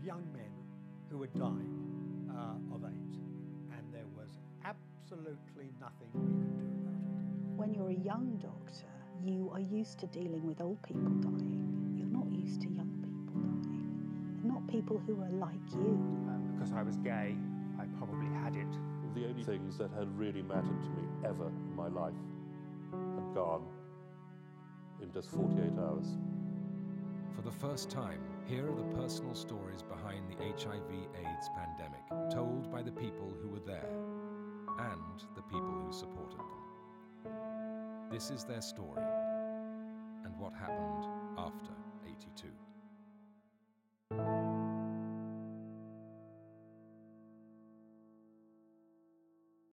young men who were dying of AIDS, and there was absolutely nothing we could do about it. When you're a young doctor, you are used to dealing with old people dying. You're not used to young people dying, and not people who are like you. Because I was gay, I probably had it. The only things that had really mattered to me ever in my life had gone in just 48 hours. For the first time, here are the personal stories behind the HIV/AIDS pandemic, told by the people who were there and the people who supported them. This is their story and what happened after 82.